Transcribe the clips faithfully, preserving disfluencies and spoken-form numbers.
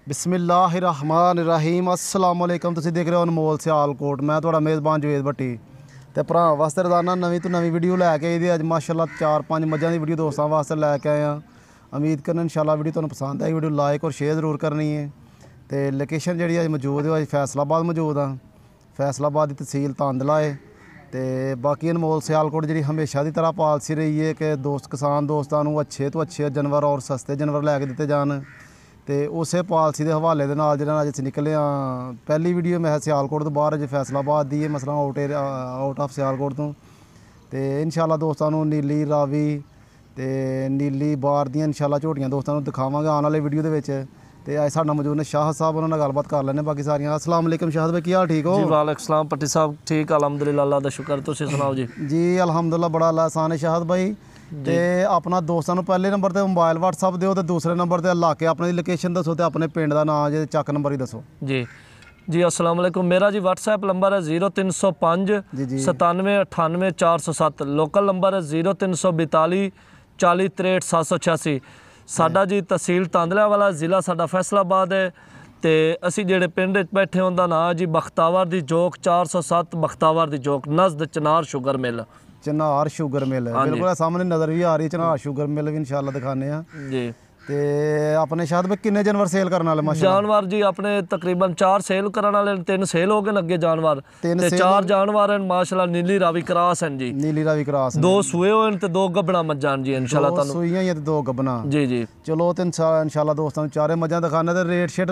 बिस्मिल्लाहिर्रहमानिर्रहीम अस्सलाम वालेकुम। तुसीं देख रहे हो अनमोल सियालकोट। मैं तुहाडा मेज़बान जवेद भट्टी ते भरा वास्ते रोज़ाना नवीं तो नवीं वीडियो लैके आई दी। अज माशाअल्लाह चार पाँच मझां दी वीडियो दोस्तां वास्ते लैके आए हैं। उम्मीद करना इंशाअल्लाह वीडियो तुहानूं पसंद आई। वीडियो लाइक और शेयर जरूर करनी है। तो लोकेशन जिहड़ी अज मौजूद है अज फैसलाबाद मौजूद हाँ। फैसलाबाद की तहसील तांदला है। तो बाकी अनमोल सियालकोट जी हमेशा की तरह पॉलिसी रही है कि दोस्त किसान दोस्तों को अच्छे तो अच्छे जानवर और सस्ते जानवर लैके दिते जान। तो उस पॉलिसी के हवाले के नाल जिहड़ा अज निकले हाँ। पहली वीडियो मैं सियालकोट तो बाहर अज फैसलाबाद की है, मसला out area out of Sialkot तो। तो इंशाअल्लाह दोस्तों को नीली रावी तो नीली बार दी इंशाअल्लाह झोटियां दोस्तों को दिखावांगे आने वाले वीडियो के। तो अज साडा मौजूद ने शाह साहब, उन्होंने गलबात कर लेने बाकी सारियां। अस्सलाम वालेकुम शाह भाई, की हाल ठीक हो? जी वालेकुम सलाम पट्टी साहब, ठीक अलहमदुलिल्लाह, अल्लाह दा शुक्र। तुसीं सुनाओ जी? जी अलहमदुलिल्लाह बड़ा अल्लाह आसान है शाहद भाई। तो अपना दोस्तों को पहले नंबर पर मोबाइल व्हाट्सअप दो, तो दूसरे नंबर पर इलाके अपनी लोकेशन दसो, तो अपने पिंड का नाम जे चक नंबर ही दसो जी। जी अस्सलाम वालेकुम। मेरा जी व्हाट्सएप नंबर है जीरो तीन सौ पाँच सतानवे अठानवे चार सौ सत्त। लोकल नंबर है जीरो तीन सौ बताली चाली तिरसठ सात सौ छियासी। साडा जी तहसील तांदला वाला, ज़िला साडा फैसलाबाद है। तो असी जेड़े पिंड बैठे उनका नाम जी बख्तावर दी चौक चार सौ सत्त बख्तावर दी चौक नज़द Chinar sugar mill. Chinar sugar mill बिल्कुल सामने नज़र भी आ रही है। चिनार शुगर मिल भी इंशाअल्लाह दिखाने जी। तो अपने शायद भाई किन्ने जानवर सेल करने वाले? जानवर जी अपने तकरीबन चार सेल करने वाले, तीन सेल हो गए अगे जानवर। ते चार जानवर हैं माशाल्लाह। नीली रावी क्रॉस हैं जी। नीली रावी क्रॉस दो सूए हुए ते दो गब्बना मज्जां जी इंशाल्लाह। दो सूइयां ही ते दो गब्बना जी जी। चलो तो इंशाल्लाह दोस्तों चारे मज्जां दिखाने। ते रेट शेट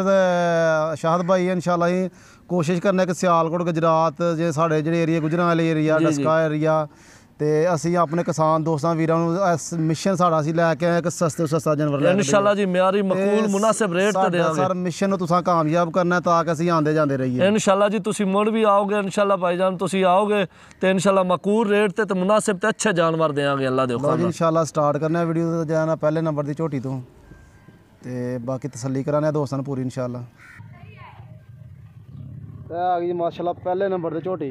शाहद भाई इंशाल्लाह ही कोशिश करने कि सियालकोट गुजरात जे साढ़े जेह्ड़े area Gujrat area Daska area ते असी अपने किसान दोस्तों वीरां नूं मिशन साडा असी लैके आए कि सस्ते तो सस्ता जानवर लैके इंशाल्लाह जी म्यारी मकबूल मुनासिब रेट ते देंगे। सर मिशन नूं तुसां कामयाब करना ताकि असी आंदे जांदे रहिए इंशाल्लाह जी। तुसीं मुड़ भी आओगे इंशाल्लाह भाईजान, तुसीं आओगे तो इंशाल्लाह मकबूल रेट ते मुनासिब ते अच्छे जानवर देंगे अल्लाह दे हुक्म नाल। इंशाल्लाह स्टार्ट करना वीडियो जाना पहले नंबर दी झोटी तो ते बाकी तसल्ली कराने दोस्तों पूरी इंशाल्लाह। आ गई माशाल्लाह पहले नंबर दी झोटी।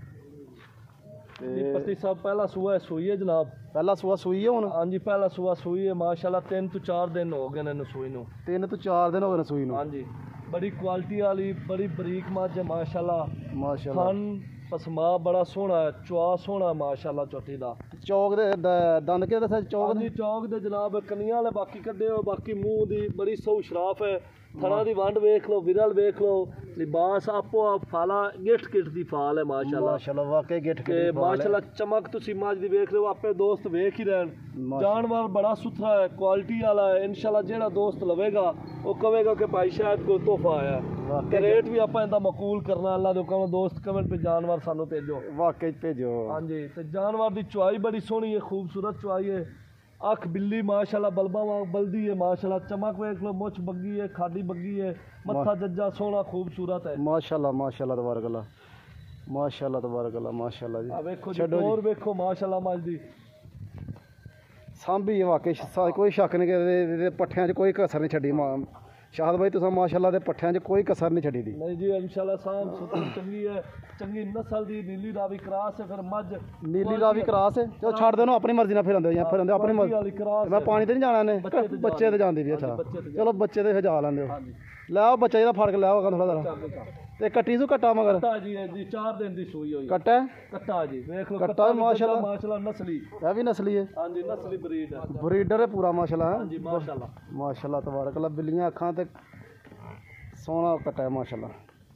पट्टी साहब पहला सूआ है सूई है जनाब। पहला सूआ सूई है हुण? हाँ जी पहला सूआ सूई है माशाल्लाह। तीन तो चार दिन हो गए ने सूई नूं। तीन तो चार दिन हो गए सूई नूं। हाँ जी बड़ी क्वालिटी वाली बड़ी बरीक मझ है माशाल्लाह। माशाल्लाह थन पसमा बड़ा सोहना है, चवा सोहना माशाल्लाह झोटी दा। चौक दे दंद के दस चौक दे चौक दे जनाब कनियां वाले बाकी कड्डे हो। बाकी मुंह दी बड़ी सौ शराफ है। थना दी वंड वेख लो, विरल वेख लो, लिबास आपो आप फाला गिट गिट दी फाल है माशाल्लाह। माशाल्लाह वाकई गिट गिट दी फाल माशाल्लाह। चमक तुसी मझ दी वेख रहे हो, आपे दोस्त वेख ही रहन। जानवर बड़ा सुथरा है, क्वालिटी वाला है इंशाल्लाह। जेड़ा दोस्त लवेगा वो कहेगा कि भाई शायद कोई तोहफा आया। ते रेट भी आपा इंदा मकबूल करना अल्लाह दे हुक्म। दोस्त कमेंट पे जानवर सानू भेजो, वाकई भेजो। हां जी। ते जानवर दी चुआई बड़ी सोहनी है, खूबसूरत चुआई है। अख बिल्ली माशाल्लाह बल्बा वांग बल्दी है माशाल्लाह। चमक वेख लो, मुछ बग्गी है, खाडी बग्गी है, मत्था जज्जा सोहना खूबसूरत है माशाल्लाह। माशाल्लाह तबारक अल्लाह, माशाल्लाह तबारक अल्लाह, माशाल्लाह जी। देखो जी और देखो माशाल्लाह मज दी सांभी है वाकई कोई शक नहीं कि पट्ठियां च कोई कसर नहीं छड्डी। शाहद भाई तुसां माशाल्लाह दे पट्ठियां च कोई कसर नहीं छड्डी दी। नहीं जी इंशाल्लाह साम सुथरी चंगी है, चंगी नस्ल दी नीली रावी क्रॉस है। फिर मज नीली रावी क्रॉस है। चलो छड़ देनो अपनी मर्जी नाल फिरंदे या फिरंदे अपनी मर्जी। मैं पानी ते नहीं जाना ने, बच्चे ते जांदी भी। अच्छा चलो बच्चे ते फिर जा लैंदे हो। ले आओ बच्चे दा फड़ के ले आओ थोड़ा जरा। ते कट्टी सू कट्टा मगर कट्टा जी है जी चार दिन दी सूई होई। कट्टा कट्टा जी देख लो कट्टा माशाल्लाह माशाल्लाह नस्ली है भी नस्ली है। हां जी नस्ली ब्रीड है, ब्रीडर है पूरा माशाल्लाह। हां जी माशाल्लाह माशाल्लाह तबारक अल्लाह। बिल्लियां अखां ते सोना कट्टा है माशाल्लाह।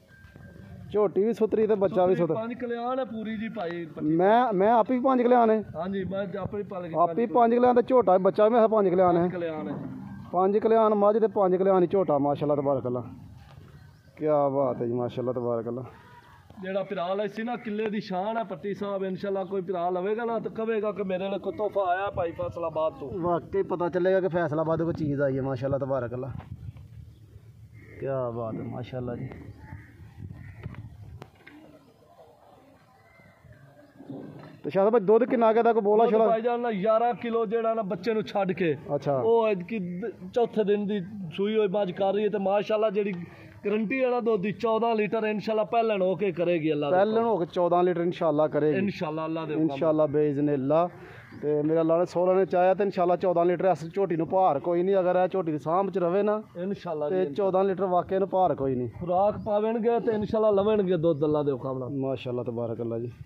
झोटी भी सुथरी ते बच्चा भी सुथरा। पांच कल्याण है पूरी जी भाई। मैं मैं आप ही पांच कल्याण है। हां जी मैं आप ही पाल के आप ही पांच कल्याण ते झोटा बच्चा भी पांच कल्याण है। कल्याण है पांच कल्याण मझ ते पांच कल्याण झोटा माशाल्लाह तबारक अल्लाह। क्या बात है जी माशाल्लाह तबारक अल्लाह। जेड़ा पिराल है ना किले दी शान है पट्टी साहब। इंशाल्लाह कोई पिराल लवेगा ना तो कहेगा कि मेरे लिए कोई तोहफा आया भाई फैसलाबाद तो। वाकई पता चलेगा कि फैसलाबाद कोई चीज़ आई है माशाल्लाह तबारक अल्लाह। क्या बात है माशाल्लाह जी। तो शायद भाई दूध कितना के तक बोला छोड़ा भाईजान ना ग्यारह किलो जेड़ा ना बच्चे नु छड़ के। अच्छा वो की चौथे दिन दी सूई होई बाज कर रही है। तो माशाल्लाह जेड़ी गारंटी वाला दूध दी चौदह लीटर इंशाल्लाह पहलन होके करेगी अल्लाह पहलन होके चौदह लीटर इंशाल्लाह करेगी इंशाल्लाह अल्लाह दे इंशाल्लाह बेइज़्निल्लाह। ਤੇ ਮੇਰਾ ਅੱਲਾ ਨੇ ਸੋਲਾਂ ਨੇ ਚਾਹਿਆ ਤੇ ਇਨਸ਼ਾਅੱਲਾ ਚੌਦਾਂ ਲੀਟਰ ਇਸ ਝੋਟੀ ਨੂੰ ਭਾਰ ਕੋਈ ਨਹੀਂ, ਅਗਰ ਇਹ ਝੋਟੀ ਦੀ ਸਾਂਭ ਚ ਰਵੇ ਨਾ ਇਨਸ਼ਾਅੱਲਾ ਤੇ ਚੌਦਾਂ ਲੀਟਰ ਵਾਕਿਆ ਨੂੰ ਭਾਰ ਕੋਈ ਨਹੀਂ। ਖੁਰਾਕ ਪਾਵਣਗੇ ਤੇ ਇਨਸ਼ਾਅੱਲਾ ਲਵਣਗੇ ਦੁੱਧ ਅੱਲਾ ਦੇ ਹੁਕਮ ਨਾਲ। ਮਾਸ਼ਾਅੱਲਾ ਤਬਾਰਕ ਅੱਲਾ ਜੀ।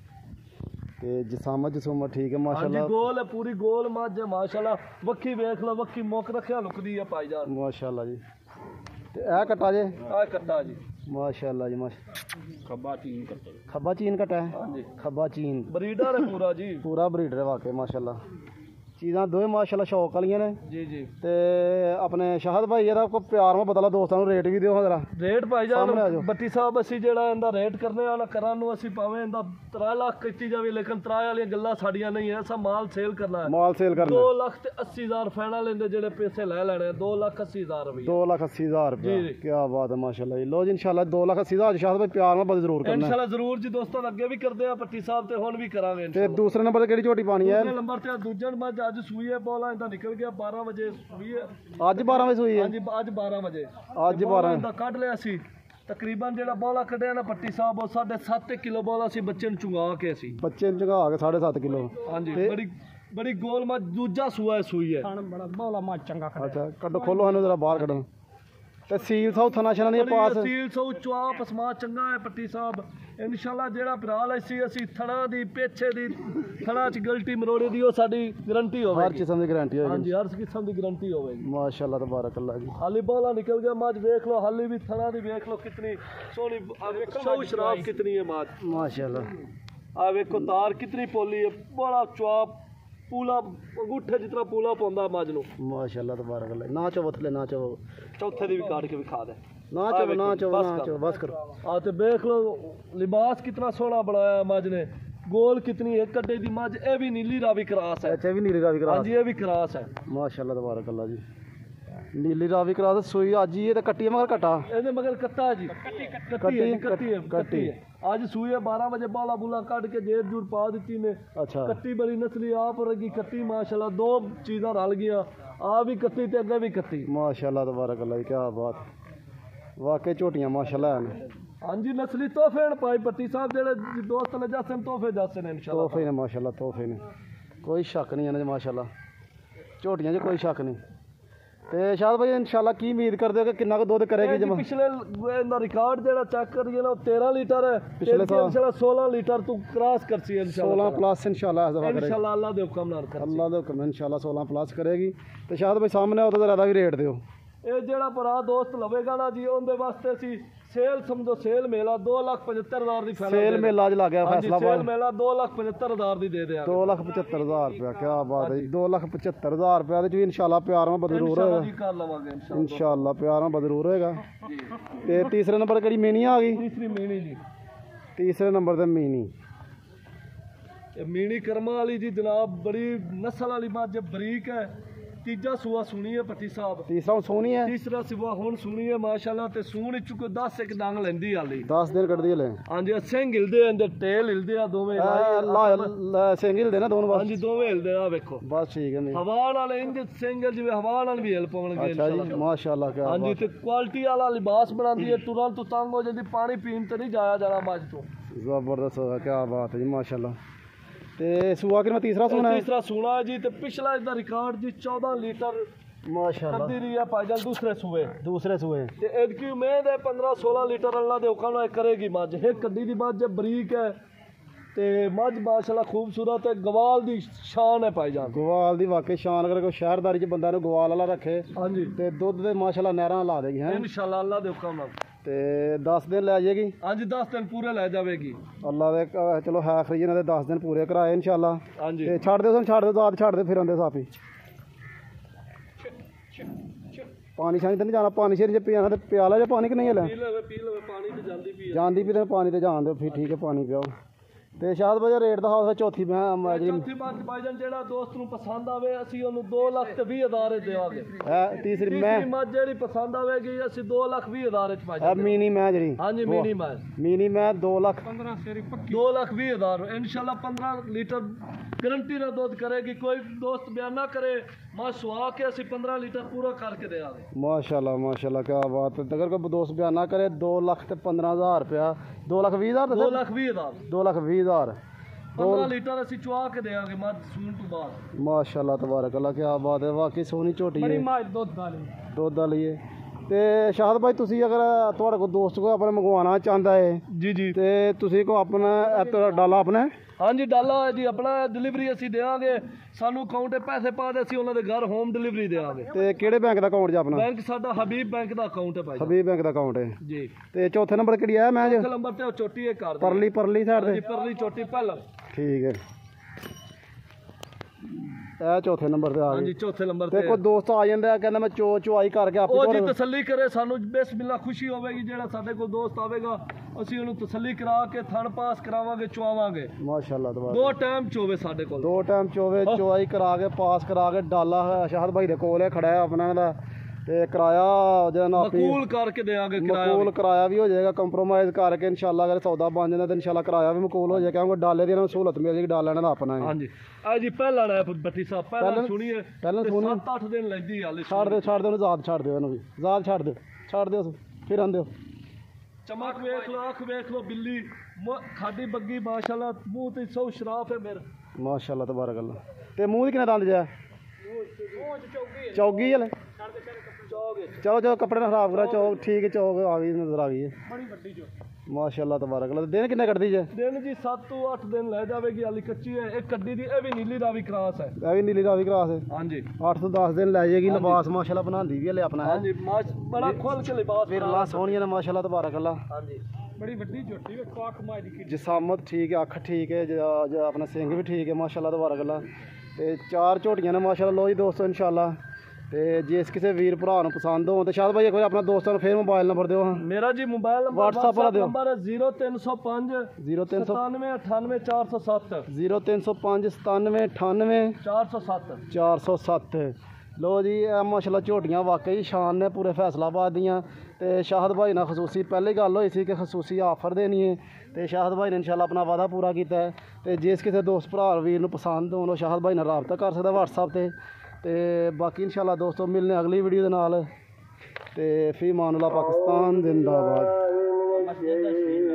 ਤੇ ਜਸਾਮਤ ਜਸੂਮਤ ਠੀਕ ਹੈ ਹਾਂਜੀ ਮਾਸ਼ਾਅੱਲਾ। ਗੋਲ ਹੈ ਪੂਰੀ ਗੋਲ ਮੱਝ ਹੈ ਮਾਸ਼ਾਅੱਲਾ। ਵੱਖੀ ਵੇਖ ਲਓ, ਵੱਖੀ ਮੁੱਕ ਰੱਖਿਆ ਲੁਕਦੀ ਹੈ ਭਾਈਜਾਨ ਮਾਸ਼ਾਅੱਲਾ ਜੀ। ਤੇ ਇਹ ਕਟਾ ਜੇ ਆਹ ਕੱਟਾ ਜੀ ਮਾਸ਼ਾਅੱਲਾ ਜੀ ਮਾਸ਼ਾ ਖੱਬਾ ਚੀਨ ਕੱਟਾ ਖੱਬਾ ਚੀਨ ਕਟਾ ਹੈ ਹਾਂਜੀ ਖੱਬਾ ਚੀਨ ਬਰੀਡਰ ਹੈ ਪੂਰਾ ਜੀ ਪੂਰਾ ਬਰੀਡਰ ਹੈ ਵਾਕਿਆ ਮਾਸ਼ਾਅੱਲਾ। ਚੀਜ਼ਾਂ ਦੋਵੇਂ ਮਾਸ਼ਾਅੱਲਾ ਸ਼ੌਕ ਵਾਲੀਆਂ ਨੇ। ਜੀ ਜੀ ਤੇ ਆਪਣੇ ਸ਼ਾਹਦ ਭਾਈ ਇਹਦਾ ਕੋਈ ਪਿਆਰ ਮੈਂ ਬਦਲਾ ਦੋਸਤਾਂ ਨੂੰ ਰੇਟ ਵੀ ਦਿਓ ਜਰਾ। ਰੇਟ ਭਾਈਜਾਨ ਸਾਹਮਣੇ ਆ ਜਾਓ। ਬੱਤੀ ਸਾਹਿਬ ਅਸੀਂ ਜਿਹੜਾ ਇਹਦਾ ਰੇਟ ਕਰਨੇ ਵਾਲਾ ਕਰਨ ਨੂੰ ਅਸੀਂ ਭਾਵੇਂ ਇਹਦਾ ਤਰਾ ਲੱਖ ਕੀਤੀ ਜਾਵੇ, ਲੇਕਿਨ ਤਰਾ ਵਾਲੀਆਂ ਗੱਲਾਂ ਸਾਡੀਆਂ ਨਹੀਂ ਐ। ਸਾ ਮਾਲ ਸੇਲ ਕਰਨਾ ਹੈ। ਮਾਲ ਸੇਲ ਕਰਨਾ ਦੋ ਲੱਖ ਤੇ ਅੱਸੀ ਹਜ਼ਾਰ ਫੈਣਾ ਲੈਂਦੇ ਜਿਹੜੇ ਪੈਸੇ ਲੈ ਲੈਣੇ ਦੋ ਲੱਖ ਅੱਸੀ ਹਜ਼ਾਰ ਰੁਪਏ ਦੋ ਲੱਖ ਅੱਸੀ ਹਜ਼ਾਰ ਰੁਪਏ। ਜੀ। ਕੀ ਬਾਤ ਹੈ ਮਾਸ਼ਾਅੱਲਾ ਜੀ। ਲੋ ਜੀ ਇਨਸ਼ਾਅੱਲਾ ਦੋ ਲੱਖ ਅੱਸੀ ਹਜ਼ਾਰ ਸ਼ਾਹਦ ਭਾਈ ਪਿਆਰ ਨਾਲ ਬਦ ਜ਼ਰੂਰ ਕਰਨਾ। ਇਨਸ਼ਾਅੱਲਾ ਜ਼ਰੂਰ ਜੀ ਦੋਸਤਾਂ ਅੱਗੇ ਵੀ ਕਰਦੇ ਆ ਪੱਟੀ ਸਾਹਿਬ ਤੇ ਹੁਣ ਵੀ ਕਰਾਂਗੇ ਤੇ ਇਨਸ਼ਾਅੱਲਾ। ਦੂਸਰੇ ਨੰਬਰ ਤੇ ਕਿਹੜੀ ਝੋਟੀ ਪਾਣੀ ਹੈ? ਦੂਸਰੇ ਨੰਬਰ ਤੇ ਦੂਜਾ ਮੱਝ ਅੱਜ ਸੂਈ ਹੈ ਬੋਲਾ ਇਹਦਾ ਨਿਕਲ ਗਿਆ ਬਾਰਾਂ ਵਜੇ ਸੂਈ ਹੈ। ਅੱਜ ਬਾਰਾਂ ਵਜੇ ਸੂਈ ਹੈ? ਹਾਂਜੀ ਅੱਜ ਬਾਰਾਂ ਵਜੇ ਅੱਜ ਬਾਰਾਂ ਇਹਦਾ ਕੱਢ ਲਿਆ ਸੀ ਤਕਰੀਬਨ ਜਿਹੜਾ ਬੋਲਾ ਕੱਢਿਆ ਨਾ ਪੱਟੀ ਸਾਹਿਬ ਉਹ ਸਾਢੇ ਸੱਤ ਕਿਲੋ ਬੋਲਾ ਸੀ ਬੱਚੇ ਨੂੰ ਚੁੰਗਾ ਕੇ ਸੀ। ਬੱਚੇ ਨੂੰ ਚੰਗਾ ਕੇ ਸਾਢੇ ਸੱਤ ਕਿਲੋ। ਹਾਂਜੀ ਬੜੀ ਬੜੀ ਗੋਲ ਮੱਝ ਦੂਜਾ ਸੂਆ ਸੂਈ ਹੈ। ਬੜਾ ਬੋਲਾ ਮੱਝ ਚੰਗਾ ਅੱਛਾ ਕੱਢੋ ਖੋਲੋ ਸਾਨੂੰ ਜਰਾ ਬਾਹਰ ਕੱਢੋ। ਤੇ ਸੀਲ ਸਾਊ ਥਣਾ ਛਣਾ ਦੀ ਪਾਸ ਸੀਲ ਸੋ ਚੁਆ ਪਸਮਾ ਚੰਗਾ ਹੈ ਪੱਟੀ ਸਾਹਿਬ। ਇਨਸ਼ਾਅੱਲਾ ਜਿਹੜਾ ਭਰਾ ਲਈ ਸੀ ਅਸੀਂ ਥਣਾ ਦੀ ਪੇਛੇ ਦੀ ਥਣਾ ਚ ਗਲਤੀ ਮਰੋੜੇ ਦੀ ਉਹ ਸਾਡੀ ਗਰੰਟੀ ਹਰ ਹੋਵੇਗੀ। ਕਿਸਮ ਦੀ ਗਾਰੰਟੀ ਹੋਏਗੀ। ਹਾਂਜੀ ਹਰ ਕਿਸਮ ਦੀ ਗਰੰਟੀ ਹੋਵੇਗੀ। ਮਾਸ਼ਾਅੱਲਾ ਤਬਾਰਕ ਅੱਲਾ ਜੀ। ਹਾਲੀ ਬੋਲਾ ਨਿਕਲ ਗਿਆ ਮੱਝ ਵੇਖ ਲਓ, ਹਾਲੀ ਵੀ ਥਣਾ ਦੀ ਵੇਖ ਲਓ ਕਿਤਨੀ ਸੋਹਣੀ ਸ਼ੌ ਸ਼ਰਾਬ ਕਿਤਨੀ ਹੈ ਮੱਝ। ਮਾਸ਼ਾਅੱਲਾ ਆ ਵੇਖੋ ਤਾਰ ਕਿਤਨੀ ਪੋਲੀ ਹੈ, ਬੜਾ ਚੁਆ ਪੂਲਾ ਅੰਗੂਠੇ ਜਿਤਨਾ ਪੂਲਾ ਪਾਉਂਦਾ ਮੱਝ ਨੂੰ। ਮਾਸ਼ਾਅੱਲਾ ਤਬਾਰਕ ਅੱਲਾ। ਨਾ ਚੋ ਥਲੇ ਨਾ ਚੋ ਚੌਥੇ ਦੀ ਵੀ ਕਾਟ ਕੇ ਵਿਖਾ ਦੇ। ਨਾ ਚੋ ਨਾ ਚੋ ਨਾ ਚੋ ਬਸ ਕਰੋ। ਆ ਤੇ ਵੇਖ ਲਓ ਲਿਬਾਸ ਕਿਤਨਾ ਸੋਹਣਾ ਬਣਾਇਆ ਮੱਝ ਨੇ। ਗੋਲ ਕਿਤਨੀ ਇੱਕ ਕੱਡੇ ਦੀ ਮੱਝ। ਇਹ ਵੀ ਨੀਲੀ ਰਾਵੀ ਕਰਾਸ ਹੈ। ਅੱਛਾ ਵੀ ਨੀਲੀ ਰਾਵੀ ਕਰਾ। ਹਾਂਜੀ ਇਹ ਵੀ ਕਰਾਸ ਹੈ। ਮਾਸ਼ਾਅੱਲਾ ਤਬਾਰਕ ਅੱਲਾ ਜੀ। ਨੀਲੀ ਰਾਵੀ ਕਰਾ ਸੂਈ ਅੱਜ ਹੀ ਇਹ ਤਾਂ ਕੱਟੀ ਹੈ ਮਗਰ ਕਟਾ ਇਹਦੇ ਮਗਰ ਕੱਟਾ ਜੀ ਕੱਟੀ ਕੱਟੀ ਹੈ ਕੱਟੀ ਹੈ ਕੱਟੀ ਹੈ। ਅੱਜ ਸੂਈ ਹੈ ਬਾਰਾਂ ਵਜੇ ਬਾਲਾ ਬੁਲਾ ਕੱਢ ਕੇ ਜੇਰ ਜੂਰ ਪਾ ਦਿੱਤੀ ਨੇ। ਅੱਛਾ ਕੱਟੀ ਬੜੀ ਨਸਲੀ ਆਪ ਰਗੀ ਕੱਟੀ ਮਾਸ਼ਾਅੱਲਾ ਦੋ ਚੀਜ਼ਾਂ ਰਲ ਗਈਆਂ। ਆ ਵੀ ਕੱਟੀ ਤੇ ਅੱਗੇ ਵੀ ਕੱਟੀ। ਮਾਸ਼ਾਅੱਲਾ ਤਬਾਰਕ ਅੱਲਾ ਜੀ। ਕੀ ਬਾਤ ਵਾਕਈ ਝੋਟੀਆਂ ਮਾਸ਼ਾਅੱਲਾ ਹਨ। ਹਾਂਜੀ ਨਸਲੀ ਤੋਹਫੇ ਨੇ ਭਾਈ ਪੱਟੀ ਸਾਹਿਬ ਜਿਹੜੇ ਦੋਸਤ ਨੇ ਜਾਸਨ ਤੋਹਫੇ ਜਾਸਨ ਨੇ ਇਨਸ਼ਾਅੱਲਾ। ਤੋਹਫੇ ਨੇ ਮਾਸ਼ਾਅੱਲਾ ਤੋਹਫੇ ਨੇ ਕੋਈ ਸ਼ੱਕ ਨਹੀਂ ਇਹਨਾਂ 'ਚ ਮਾਸ਼ਾਅੱਲਾ ਝੋਟੀਆਂ 'ਚ ਕੋਈ ਸ਼ੱਕ ਨਹੀਂ। ਤੇ ਸ਼ਾਹਦ ਭਾਈ ਇਨਸ਼ਾਅੱਲਾ ਕੀ ਉਮੀਦ ਕਰਦੇ ਹੋ ਕਿ ਕਿੰਨਾ ਕੁ ਦੁੱਧ ਕਰੇਗੀ ਜਮਾ? ਪਿਛਲੇ ਇਹਦਾ ਰਿਕਾਰਡ ਜਿਹੜਾ ਚੈੱਕ ਕਰੀਏ ਨਾ ਤੇਰਾਂ ਲੀਟਰ ਹੈ। ਪਿਛਲੇ ਸਾਲ ਇਨਸ਼ਾਅੱਲਾ ਸੋਲਾਂ ਲੀਟਰ ਤੂੰ ਕ੍ਰਾਸ ਕਰਸੀ ਇਨਸ਼ਾਅੱਲਾ। ਸੋਲਾਂ ਪਲੱਸ ਇਨਸ਼ਾਅੱਲਾ ਇਸ ਦਫਾ ਕਰੇਗੀ ਇਨਸ਼ਾਅੱਲਾ ਅੱਲਾ ਦੇ ਹੁਕਮ ਨਾਲ ਕਰਸੀ। ਅੱਲਾ ਦੇ ਹੁਕਮ ਇਨਸ਼ਾਅੱਲਾ ਸੋਲਾਂ ਪਲੱਸ ਕਰੇਗੀ। ਤੇ ਸ਼ਾਹਦ ਭਾਈ ਸਾਹਮਣੇ ਉਹਦਾ ਜ਼ਿਆਦਾ ਵੀ ਰੇਟ ਦਿਓ। ਇਹ ਜਿਹੜਾ ਭਰਾ ਦੋਸਤ ਲਵੇਗਾ ਨਾ ਜੀ ਉਹਦੇ ਵਾਸਤੇ ਸੀ ਸੇਲ ਸਮਝੋ ਸੇਲ ਮੇਲਾ ਦੋ ਲੱਖ ਪਝੱਤਰ ਹਜ਼ਾਰ ਦੀ ਫੈਸਲਾ ਸੇਲ ਮੇਲਾ ਅੱਜ ਲੱਗ ਗਿਆ ਫੈਸਲਾ ਸੇਲ ਮੇਲਾ ਦੋ ਲੱਖ ਪਝੱਤਰ ਹਜ਼ਾਰ ਦੀ ਦੇ ਦਿਆਂਗੇ। ਦੋ ਲੱਖ ਪਝੱਤਰ ਹਜ਼ਾਰ ਰੁਪਇਆ। ਕੀ ਬਾਤ ਹੈ ਜੀ। ਦੋ ਲੱਖ ਪਝੱਤਰ ਹਜ਼ਾਰ ਰੁਪਇਆ ਦੇ ਚ ਵੀ ਇਨਸ਼ਾਅੱਲਾ ਪਿਆਰ ਨਾਲ ਬਦਰੂਰ ਇਨਸ਼ਾਅੱਲਾ ਹੋਏਗਾ। ਜੀ ਕਰ ਲਵਾਂਗੇ ਇਨਸ਼ਾਅੱਲਾ ਇਨਸ਼ਾਅੱਲਾ ਪਿਆਰ ਨਾਲ ਬਦਰੂਰ ਹੋਏਗਾ। ਜੀ। ਤੇ ਤੀਸਰੇ ਨੰਬਰ ਕਿਹੜੀ ਮੀਨੀ ਆ ਗਈ? ਤੀਸਰੀ ਮੀਣੀ ਜੀ। ਤੀਸਰੇ ਨੰਬਰ ਤੇ ਮੀਨੀ। ਇਹ ਮੀਣੀ ਕਰਮਾਂ ਵਾਲੀ ਜੀ ਜਨਾਬ ਬੜੀ ਨਸਲ ਵਾਲੀ ਮੱਝ ਬਰੀਕ ਹੈ। ਤੀਜਾ ਸੂਆ ਸੁਣੀ ਹੈ ਪੱਟੀ ਸਾਹਿਬ। ਤੀਸਰਾ ਸੋਹਣੀ ਹੈ। ਤੀਸਰਾ ਸੂਆ ਹੁਣ ਸੁਣੀ ਹੈ ਮਾਸ਼ਾਅੱਲਾ ਤੇ ਸੂਣ ਚ ਕੋਈ ਦਸ ਇੱਕ ਡੰਗ ਲੈਂਦੀ ਹਾਲੀ। ਦਸ ਦਿਨ ਕੱਢਦੀ ਹਲੇ। ਹਾਂਜੀ ਸਿੰਘ ਹਿਲਦੇ ਆ ਇਹਦੇ ਟੇਲ ਹਿਲਦੇ ਆ ਦੋਵੇਂ। ਸਿੰਘ ਹਿਲਦੇ ਨਾ ਦੋਨੋਂ ਬਸ। ਹਾਂਜੀ ਦੋਵੇਂ ਹਿਲਦੇ ਆ ਵੇਖੋ ਬਸ ਠੀਕ ਹੈ ਨਹੀਂ। ਹਵਾ ਨਾਲ ਇੰਜ ਸਿੰਘ ਜਿਵੇਂ ਹਵਾ ਨਾਲ ਵੀ ਹਿਲ ਪਵਣਗੇ ਅੱਛਾ ਜੀ ਇਨਸ਼ਾਅੱਲਾ। ਮਾਸ਼ਾਅੱਲਾ ਕੀ ਹਾਂਜੀ ਬਾਤ। ਤੇ ਕੁਆਲਿਟੀ ਵਾਲਾ ਲਿਬਾਸ ਬਣਾਉਂਦੀ ਹੈ। ਤੁਰੰਤ ਤੋਂ ਤੰਗ ਹੋ ਜਾਂਦੀ ਪਾਣੀ ਪੀਣ ਤੇ ਨਹੀਂ ਜਾਇਆ ਜਾਣਾ ਮੱਝ ਤੋਂ। ਜ਼ਬਰਦਸਤ ਹੋਇਆ। ਕੀ ਬਾਤ ਹੈ ਜੀ ਮਾਸ਼ਾਅੱਲਾ। ਤੇ ਸੂਆ ਕਿ ਮੈਂ ਤੀਸਰਾ ਸੋਨਾ ਹੈ? ਤੀਸਰਾ ਸੂਣਾ ਜੀ ਤੇ ਪਿਛਲਾ ਇਹਦਾ ਰਿਕਾਰਡ ਜੀ ਚੌਦਾਂ ਲੀਟਰ ਮਾਸ਼ਾਅੱਲਾ। ਕੱਢੀ ਰਹੀ ਹੈ ਭਾਈਜਾਨ ਦੂਸਰੇ ਸੂਏ। ਦੂਸਰੇ ਸੂਏ ਤੇ ਇਹਦੀ ਉਮੀਦ ਹੈ ਪੰਦਰਾਂ ਸੋਲਾਂ ਲੀਟਰ ਅੱਲਾ ਦੇ ਹੁਕਮ ਨਾਲ ਕਰੇਗੀ ਮੱਝ। ਇਹ ਕੱਢੀ ਦੀ ਮੱਝ ਬਰੀਕ ਹੈ ਤੇ ਮੱਝ ਮਾਸ਼ਾਅੱਲਾ ਖੂਬਸੂਰਤ ਹੈ। ਗਵਾਲ ਦੀ ਸ਼ਾਨ ਹੈ ਭਾਈਜਾਨ। ਗਵਾਲ ਦੀ ਵਾਕਈ ਸ਼ਾਨ ਕਰਕੇ ਸ਼ਹਿਰਦਾਰੀ ਚ ਬੰਦਾ ਨੂੰ ਗਵਾਲ ਵਾਲਾ ਰੱਖੇ ਹਾਂਜੀ ਤੇ ਦੁੱਧ ਦੇ ਮਾਸ਼ਾਅੱਲਾ ਨਹਿਰਾਂ ਲਾ ਦੇਗੀ ਹੈ। ਇਨਸ਼ਾਅੱਲਾ ਅੱਲਾ ਦੇ ਹੁਕਮ ਨਾਲ। ਤੇ ਦਸ ਦਿਨ ਲੈ ਜਾਏਗੀ। ਹਾਂਜੀ ਦਸ ਦਿਨ ਪੂਰੇ ਲੈ ਜਾਵੇਗੀ। ਅੱਲਾ ਦੇ ਕ- ਚਲੋ ਹੈ ਖਰੀ ਇਹਨਾਂ ਦੇ ਦਸ ਦਿਨ ਪੂਰੇ ਕਰਾਏ ਇਨਸ਼ਾਅੱਲਾ। ਹਾਂਜੀ ਤੇ ਛੱਡ ਦਿਓ ਸਾਨੂੰ ਛੱਡ ਦਿਓ ਦਾਦ ਛੱਡ ਦਿਓ ਫਿਰ ਆਉਂਦੇ ਸਾਫੀ। ਪਾਣੀ ਛਾਣੀ ਤੇ ਨਹੀਂ ਜਾਣਾ। ਪਾਣੀ ਸ਼ੇਰ ਜੇ ਪੀਣਾ ਤੇ ਪਿਆਲਾ ਜਾਂ ਪਾਣੀ ਕਿ ਨਹੀਂ ਹਲੇ? ਪੀ ਲਵੇ ਪੀ ਲਵੇ ਪਾਣੀ ਤੇ ਜਾਂਦੀ ਪਈ ਹੈ। ਜਾਂਦੀ ਵੀ ਤੇ ਪਾਣੀ ਤੇ ਜਾਣ ਦਿਓ ਫਿਰ ਠੀਕ ਹੈ ਪਾਣੀ ਪਿਓ। ਤੇ ਸ਼ਾਇਦ ਵਜਾ ਰੇਟ ਦਾ ਹਾਲ ਚੌਥੀ ਮੈਂ ਜਿਹੜੀ ਚੌਥੀ ਮੱਝ ਭਾਈਜਾਨ ਜਿਹੜਾ ਦੋਸਤ ਨੂੰ ਪਸੰਦ ਆਵੇ ਅਸੀਂ ਉਹਨੂੰ ਦੋ ਲੱਖ ਤੇ ਵੀਹ ਹਜ਼ਾਰ ਦੇਵਾਂਗੇ। ਇਹ ਤੀਸਰੀ ਮੈਂ ਤੀਸਰੀ ਮੱਝ ਜਿਹੜੀ ਪਸੰਦ ਆਵੇਗੀ ਅਸੀਂ ਦੋ ਲੱਖ ਵੀਹ ਹਜ਼ਾਰ ਚ ਭਾਈਜਾਨ। ਇਹ ਮੀਨੀ ਮੈਂ ਜਿਹੜੀ ਹਾਂਜੀ ਮੀਨੀ ਮੱਝ ਮੀਨੀ ਮੈਂ ਦੋ ਲੱਖ ਦੋ ਲੱਖ ਵੀਹ ਹਜ਼ਾਰ ਇਨਸ਼ਾਅੱਲਾ ਪੰਦਰਾਂ ਲੀਟਰ ਗਰੰਟੀ ਨਾਲ ਦੁੱਧ ਕਰੇਗੀ। ਕੋਈ ਦੋਸਤ ਬਿਆਨ ਨਾ ਕਰੇ ਮੈਂ ਸੁਆ ਕੇ ਅਸੀਂ ਪੰਦਰਾਂ ਲੀਟਰ ਪੂਰਾ ਕਰਕੇ ਦੇਵਾਂਗੇ। ਮਾਸ਼ਾਅੱਲਾ ਮਾਸ਼ਾਅੱਲਾ ਕੀ ਬਾਤ ਹੈ। ਅਗਰ ਕੋਈ ਦੋਸਤ ਬਿਆਨ ਨਾ ਕਰੇ ਦੋ ਲੱਖ ਤੇ ਪੰਦਰਾਂ ਹਜ਼ਾਰ ਰੁਪਇਆ ਦੋ ਲੱਖ ਵੀਹ ਹਜ਼ਾਰ ਦੋ ਲੱਖ ਵੀਹ ਹਜ਼ਾਰ ਦੋ ਲੱਖ ਵੀਹ ਹਜ਼ਾਰ ਪੰਦਰਾਂ ਲੀਟਰ ਅਸੀਂ ਚੁਆ ਕੇ ਦੇਵਾਂਗੇ ਮੱਝ ਸੂਣ ਤੋਂ ਬਾਅਦ। ਮਾਸ਼ਾਅੱਲਾ ਤਬਾਰਕ ਅੱਲਾ, ਕੀ ਬਾਤ ਹੈ, ਵਾਕਈ ਸੋਹਣੀ ਝੋਟੀ ਬੜੀ ਹੈ, ਮੱਝ ਦੁੱਧ ਵਾਲੀ। ਦੁੱਧ ਵਾਲੀ ਹੈ। ਤੇ ਸ਼ਾਹਦ ਭਾਈ ਤੁਸੀਂ ਅਗਰ ਤੁਹਾਡੇ ਕੋਲ ਦੋਸਤ ਕੋਈ ਆਪਣਾ ਮੰਗਵਾਉਣਾ ਚਾਹੁੰਦਾ ਹੈ ਜੀ ਜੀ ਤੇ ਤੁਸੀਂ ਕੋ ਆਪਣਾ ਇਹ ਤੁਹਾਡਾ ਡਾਲਾ ਆਪਣਾ ਹੈ? ਹਾਂਜੀ ਡਾਲਾ ਹੈ ਜੀ ਆਪਣਾ, ਡਿਲੀਵਰੀ ਅਸੀਂ ਦੇਵਾਂਗੇ, ਸਾਨੂੰ ਅਕਾਊਂਟ 'ਤੇ ਪੈਸੇ ਪਾ ਦੇ, ਅਸੀਂ ਉਹਨਾਂ ਦੇ ਘਰ ਹੋਮ ਡਿਲੀਵਰੀ ਦੇਵਾਂਗੇ। ਤੇ ਕਿਹੜੇ ਬੈਂਕ ਦਾ ਅਕਾਊਂਟ ਜੀ ਆਪਣਾ? ਬੈਂਕ ਸਾਡਾ ਹਬੀਬ ਬੈਂਕ ਦਾ ਅਕਾਊਂਟ ਹੈ ਭਾਈ। ਹਬੀਬ ਬੈਂਕ ਦਾ ਅਕਾਊਂਟ ਹੈ ਜੀ। ਤੇ ਚੌਥੇ ਨੰਬਰ ਕਿਹੜੀ ਹੈ ਮੈਂ? ਚੌਥੇ ਨੰਬਰ ਤੇ ਉਹ ਚੋਟੀ ਹੈ ਕਰ ਪਰਲੀ ਪਰਲੀ ਸਾਈਡ ਜੀ, ਤੇ? ਪਰਲੀ ਚੋਟੀ ਪਹਿਲਾਂ। ਠੀਕ ਹੈ, ਇਹ ਚੌਥੇ ਨੰਬਰ ਤੇ ਆ ਹਾਂਜੀ ਗਈ। ਚੌਥੇ ਨੰਬਰ ਤੇ ਤੇ ਕੋਈ ਦੋਸਤ ਆ ਜਾਂਦਾ ਕਹਿੰਦਾ ਮੈਂ ਚੋ ਚੁਆਈ ਕਰਕੇ ਆਪੇ ਉਹ ਜੀ ਤੁਹਾਡੇ ਤਸੱਲੀ ਕਰੇ, ਸਾਨੂੰ ਬਿਸਮਿਲ੍ਲਾ ਖੁਸ਼ੀ ਹੋਵੇਗੀ। ਜਿਹੜਾ ਸਾਡੇ ਕੋਲ ਦੋਸਤ ਆਵੇਗਾ ਅਸੀਂ ਉਹਨੂੰ ਤਸੱਲੀ ਕਰਾ ਕੇ ਥਣ ਪਾਸ ਕਰਾਵਾਂਗੇ, ਚੁਆਵਾਂਗੇ। ਮਾਸ਼ਾਅੱਲਾ ਤਬਾਰਕ। ਦੋ ਟਾਈਮ ਚੋਵੇ ਸਾਡੇ ਕੋਲ। ਦੋ ਟਾਈਮ ਚੋਵੇ ਚੁਆਈ ਕਰਾ ਕੇ ਪਾਸ ਕਰਾ ਕੇ ਡਾਲਾ ਸ਼ਾਹਦ ਭਾਈ ਦੇ ਕੋਲ ਹੈ ਖੜਾ ਹੈ ਆਪਣਾ ਦਾ, ਤੇ ਕਿਰਾਇਆ ਜਿਹੜਾ ਨਾ ਆਪੀ ਮਕੂਲ ਕਰਕੇ ਦੇਵਾਂਗੇ ਕਿਰਾਇਆ ਮਕੂਲ ਵੀ। ਕਿਰਾਇਆ ਵੀ ਹੋ ਜਾਏਗਾ, ਕੰਪਰੋਮਾਈਜ਼ ਕਰਕੇ ਇਨਸ਼ਾਅੱਲਾ ਅਗਰ ਸੌਦਾ ਬਣ ਜਾਂਦਾ ਤਾਂ ਇਨਸ਼ਾਅੱਲਾ ਕਿਰਾਇਆ ਵੀ ਮਕੂਲ ਹੋ ਜਾਏਗਾ, ਕਿਉਂਕਿ ਡਾਲੇ ਦੀ ਇਹਨਾਂ ਨੂੰ ਸਹੂਲਤ ਮਿਲ ਜਾਏਗੀ, ਡਾਲਾ ਇਹਨਾਂ ਦਾ ਆਪਣਾ ਹੈ। ਹਾਂਜੀ ਆ ਜੀ ਪਹਿਲਾਂ ਨਾ ਬੱਤੀ ਸਾਹਿਬ ਪਹਿਲਾਂ ਪਹਿਲਾਂ- ਸੁਣੀਏ, ਪਹਿਲਾਂ ਤੇ ਸੁਣੀਏ। ਸੱਤ ਅੱਠ ਦਿਨ ਲੈਂਦੀ ਹਾਲੇ। ਛੱਡ ਦਿਓ ਛੱਡ ਦਿਓ ਉਹਨੂੰ, ਜ਼ਾਦ ਛੱਡ ਦਿਓ ਇਹਨੂੰ ਵੀ, ਜ਼ਾਦ ਛੱਡ ਦਿਓ ਛੱਡ ਦਿਓ ਫਿਰ ਆਂਦੇ ਹੋ। ਚਮਕ ਵੇਖ ਲੋ, ਅੱਖ ਵੇਖ ਲੋ, ਬਿੱਲੀ ਮ- ਖਾਡੀ ਬੱਗੀ ਮਾਸ਼ਾਅੱਲਾ, ਮੂੰਹ ਤੇ ਸੌ ਸ਼ਰਾਫ ਹੈ ਮੇਰੇ। ਮਾਸ਼ਾਅੱਲਾ ਤਬਾਰਕ ਅੱਲਾ। ਤੇ ਮੂੰਹ ਦੀ ਕਿੰਨਾ ਦੰਦ ਜਾ? ਚੌਗੀ ਹਲੇ? ਚਲੋ ਚਲੋ ਕੱਪੜੇ ਨਾਲ ਖਰਾਬ ਕਰਾ, ਚੌਕ ਠੀਕ ਹੈ, ਚੌਕ ਆ ਗਈ ਨਜ਼ਰ ਆ ਗਈ ਹੈ। ਬੜੀ ਵੱਡੀ ਜੋ ਮਾਸ਼ਾਅੱਲਾ ਤਬਾਰਕ ਅੱਲਾ। ਦਿਨ ਕਿੰਨੇ ਕੱਢਦੀ ਜੇ? ਦਿਨ ਜੀ ਸੱਤ ਤੋਂ ਅੱਠ ਦਿਨ ਲੈ ਜਾਵੇਗੀ, ਹਾਲੀ ਕੱਚੀ ਹੈ। ਇਹ ਕੱਡੀ ਦੀ ਇਹ ਵੀ ਨੀਲੀ ਰਾਵੀ ਕਰਾਸ ਹੈ। ਇਹ ਵੀ ਨੀਲੀ ਰਾਵੀ ਕਰਾਸ ਹੈ। ਹਾਂਜੀ ਅੱਠ ਤੋਂ ਦਸ ਦਿਨ ਲੈ ਜਾਏਗੀ। ਲਿਬਾਸ ਮਾਸ਼ਾਅੱਲਾ ਬਣਾਉਂਦੀ ਵੀ ਹਲੇ ਆਪਣਾ ਹੈ। ਹਾਂਜੀ ਮਾਸ਼ ਬੜਾ ਖੁੱਲ ਕੇ ਲਿਬਾਸ ਵਿਰਲਾ ਸੋਹਣੀਆਂ ਨੇ ਮਾਸ਼ਾਅੱਲਾ ਤਬਾਰਕ ਅੱਲਾ। ਹਾਂਜੀ ਬੜੀ ਵੱਡੀ ਝੋਟੀ ਹੈ, ਕਾਕ ਮਾਈ ਦੀ। ਜਿਸਾਮਤ ਠੀਕ ਹੈ, ਅੱਖ ਠੀਕ ਹੈ, ਜ- ਜ- ਆਪਣਾ ਸਿੰਘ ਵੀ ਠੀਕ ਹੈ ਮਾਸ਼ਾਅੱਲਾ ਤਬਾਰਕ ਅੱਲਾ। ਤੇ ਚਾਰ ਝੋਟੀਆਂ ਨੇ ਮਾਸ਼ਾਅੱਲਾ। ਲੋ ਜੀ ਦੋਸਤੋ ਇਨਸ਼ਾਅੱਲਾ, ਤੇ ਜਿਸ ਕਿਸੇ ਵੀਰ ਭਰਾ ਨੂੰ ਪਸੰਦ ਹੋਣ ਤੇ ਸ਼ਾਹਦ ਭਾਈ ਇੱਕ ਵਾਰ ਆਪਣਾ ਦੋਸਤਾਂ ਨੂੰ ਫੇਰ ਮੋਬਾਈਲ ਨੰਬਰ ਦਿਓ। ਹਾਂ ਮੇਰਾ ਜੀ ਮੋਬਾਈਲ ਨੰਬਰ WhatsApp ਵਾਲਾ ਦਿਓ। ਨੰਬਰ ਹੈ ਜ਼ੀਰੋ ਤਿੰਨ ਸੌ ਪੰਜ ਜ਼ੀਰੋ ਤਿੰਨ ਸੌ ਸਤਾਨਵੇਂ ਅਠਾਨਵੇਂ ਚਾਰ ਸੌ ਸੱਤ ਜ਼ੀਰੋ ਤਿੰਨ ਸੌ ਪੰਜ ਸਤਾਨਵੇਂ ਅਠਾਨਵੇਂ ਚਾਰ ਸੌ ਸੱਤ। ਚਾਰ ਸੌ ਸੱਤ। ਲੋ ਜੀ ਇਹ ਮਾਸ਼ਾਅੱਲਾ ਝੋਟੀਆਂ ਵਾਕਈ ਸ਼ਾਨ ਨੇ ਪੂਰੇ ਫੈਸਲਾਬਾਦ ਦੀਆਂ। ਤੇ ਸ਼ਾਹਦ ਭਾਈ ਨਾਲ ਖਸੂਸੀ ਪਹਿਲੀ ਗੱਲ ਹੋਈ ਸੀ ਕਿ ਖਸੂਸੀ ਆਫਰ ਦੇਣੀ ਹੈ, ਤੇ ਸ਼ਾਹਦ ਭਾਈ ਨੇ ਇਨਸ਼ਾਅੱਲਾ ਆਪਣਾ ਵਾਅਦਾ ਪੂਰਾ ਕੀਤਾ ਹੈ। ਤੇ ਜਿਸ ਕਿਸੇ ਦੋਸਤ ਭਰਾ ਵੀਰ ਨੂੰ ਪਸੰਦ ਹੋਣ ਉਹ ਸ਼ਾਹਦ ਭਾਈ ਨਾਲ ਰਾਬਤਾ ਕਰ ਸਕਦਾ WhatsApp ਤੇ। ਤੇ ਬਾਕੀ ਇਨਸ਼ਾਅੱਲਾ ਦੋਸਤੋ ਮਿਲਨੇ ਅਗਲੀ ਵੀਡੀਓ ਦੇ ਨਾਲ। ਤੇ ਫੀ ਮਾਨੂਲਾ ਪਾਕਿਸਤਾਨ ਜ਼ਿੰਦਾਬਾਦ।